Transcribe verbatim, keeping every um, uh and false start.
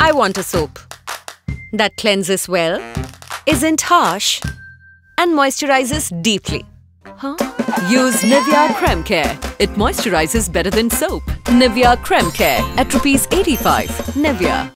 I want a soap that cleanses well, isn't harsh, and moisturizes deeply. Huh? Use NIVEA Creme Care. It moisturizes better than soap. NIVEA Creme Care at rupees eighty-five. NIVEA.